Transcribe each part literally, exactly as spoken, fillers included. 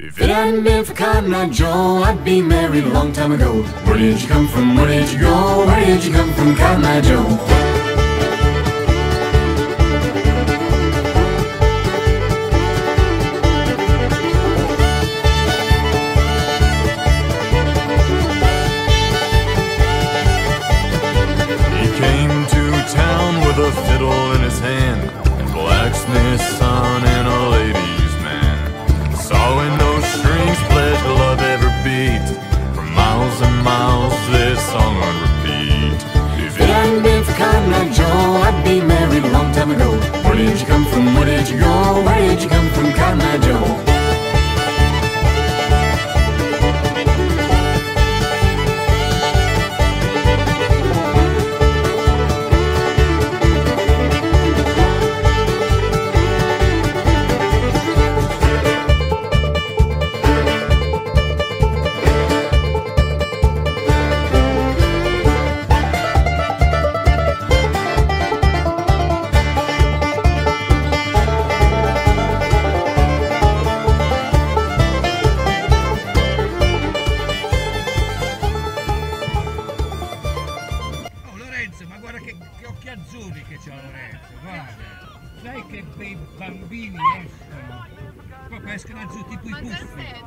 If it hadn't been for Cotton Eye Joe, I'd be married a long time ago. Where did you come from? Where did you go? Where did you come from, Cotton Eye Joe? With a fiddle in his hand, blacksmith's son and a ladies' man. Sawing those strings, pledged to love every beat. For miles and miles, this song on repeat. If it hadn't been for Cotton Eye Joe, I'd be married a long time ago. Where did you come from? Where did you go? Where did you come from, Cotton Eye Joe? Escono giù tipo i Bussi.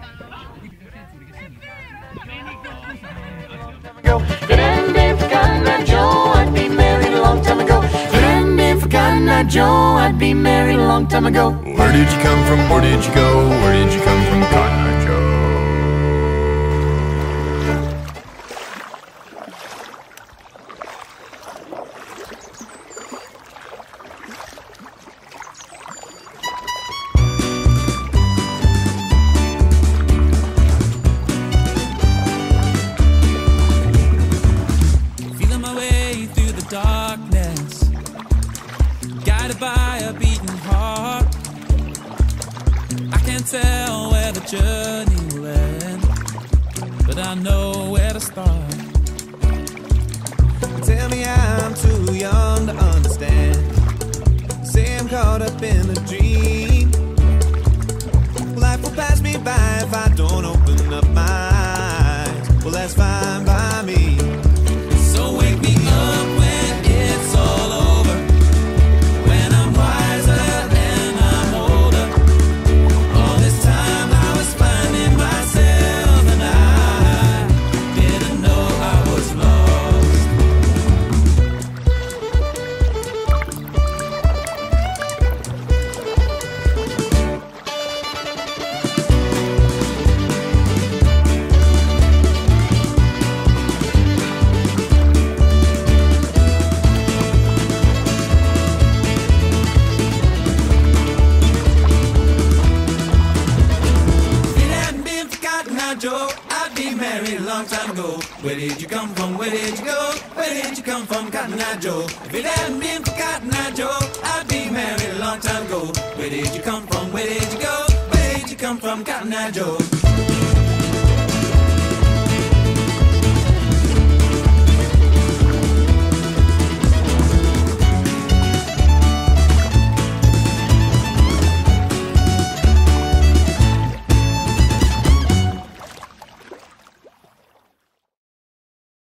If it hadn't been for Cotton Eye Joe, I'd be married a long time ago. If it hadn't been for Cotton Eye Joe, I'd be married a long time ago. Where did you come from? Where did you go? Where did you come from, Cotton Eye Joe? Tell where the journey will end, but I know where to start. Tell me I'm too young to understand. Say I'm caught up in a dream. Life will pass me by if I don't open up my eyes. Well, that's fine by me. So wake me up when it's all over, when I'm wiser and I'm older. All this time I was finding myself and I didn't know I was lost. Joe, I'd be married a long time ago. Where did you come from? Where did you go? Where did you come from, Cotton Eye Joe? If it hadn't been for Cotton Eye Joe, I'd be married a long time ago. Where did you come from? Where did you go? Where did you come from, Cotton Eye Joe?